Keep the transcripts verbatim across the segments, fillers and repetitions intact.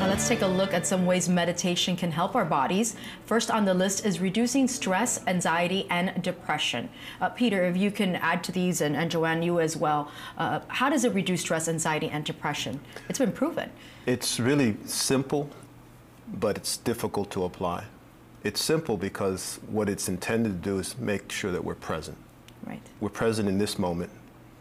let's take a look at some ways meditation can help our bodies. First on the list is reducing stress, anxiety, and depression. Uh, Peter, if you can add to these, and, and Joann, you as well, uh, how does it reduce stress, anxiety, and depression? It's been proven. It's really simple, but it's difficult to apply. It's simple because what it's intended to do is make sure that we're present. Right. We're present in this moment.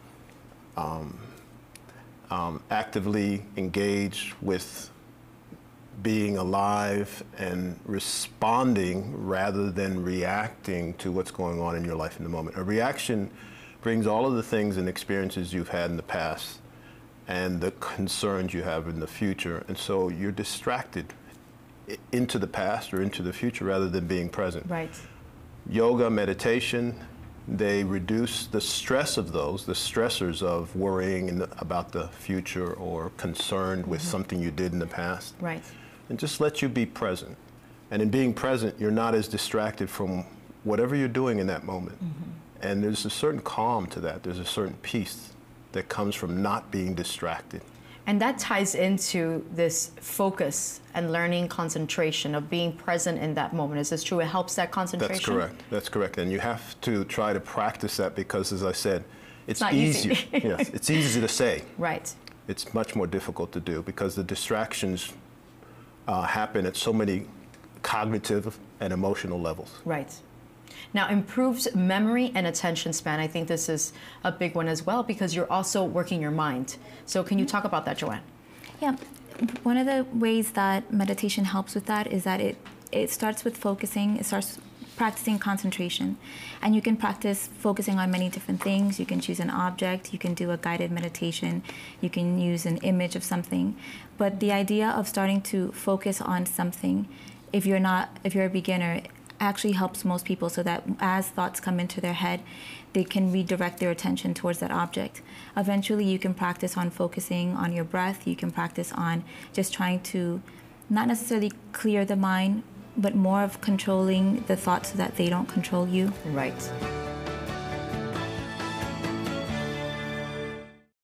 Um, um, actively engaged with being alive and responding rather than reacting to what's going on in your life in the moment. A reaction brings all of the things and experiences you've had in the past and the concerns you have in the future, and so you're distracted into the past or into the future rather than being present. Right. Yoga, meditation, they reduce the stress of those, the stressors of worrying in the, about the future or concerned with mm-hmm. something you did in the past. Right. And just let you be present. And in being present, you're not as distracted from whatever you're doing in that moment. Mm-hmm. And there's a certain calm to that. There's a certain peace that comes from not being distracted. And that ties into this focus and learning concentration of being present in that moment. Is this true? It helps that concentration? That's correct. That's correct. And you have to try to practice that because, as I said, it's, it's easier. Easy. Yes, it's easy to say. Right. It's much more difficult to do because the distractions uh, happen at so many cognitive and emotional levels. Right. Now, improves memory and attention span. I think this is a big one as well because you're also working your mind. So can you talk about that, Joann? Yeah. One of the ways that meditation helps with that is that it, it starts with focusing. It starts practicing concentration. And you can practice focusing on many different things. You can choose an object. You can do a guided meditation. You can use an image of something. But the idea of starting to focus on something, if you're not, if you're a beginner, actually helps most people so that as thoughts come into their head, they can redirect their attention towards that object. Eventually, you can practice on focusing on your breath. You can practice on just trying to not necessarily clear the mind, but more of controlling the thoughts so that they don't control you. Right.